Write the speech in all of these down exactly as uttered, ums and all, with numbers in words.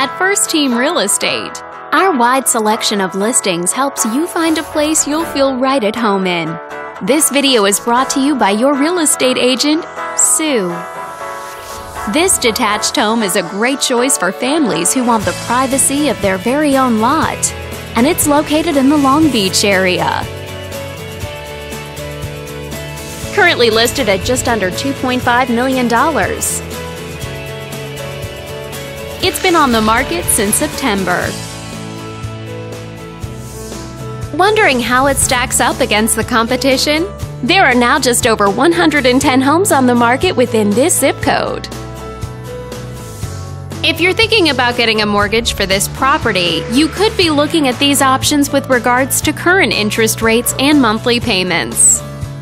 at First Team Real Estate. Our wide selection of listings helps you find a place you'll feel right at home in. This video is brought to you by your real estate agent, Sue. This detached home is a great choice for families who want the privacy of their very own lot, and it's located in the Long Beach area. Currently listed at just under two point five million dollars. It's been on the market since September. Wondering how it stacks up against the competition? There are now just over one hundred ten homes on the market within this zip code. If you're thinking about getting a mortgage for this property, you could be looking at these options with regards to current interest rates and monthly payments.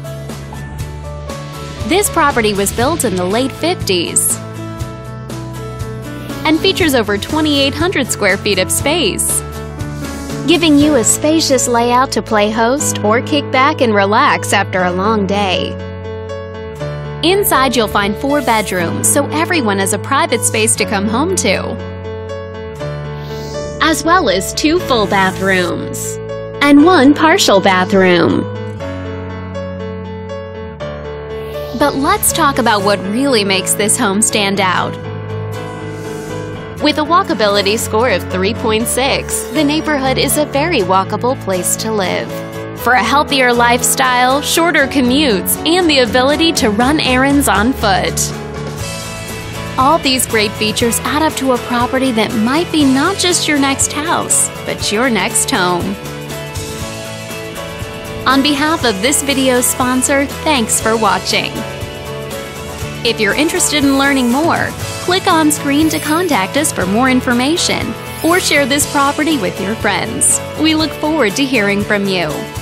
This property was built in the late fifties and features over twenty-eight hundred square feet of space, giving you a spacious layout to play host or kick back and relax after a long day. Inside you'll find four bedrooms, so everyone has a private space to come home to, as well as two full bathrooms and one partial bathroom. But let's talk about what really makes this home stand out. With a walkability score of three point six, the neighborhood is a very walkable place to live. For a healthier lifestyle, shorter commutes, and the ability to run errands on foot. All these great features add up to a property that might be not just your next house, but your next home. On behalf of this video's sponsor, thanks for watching. If you're interested in learning more, click on screen to contact us for more information or share this property with your friends. We look forward to hearing from you.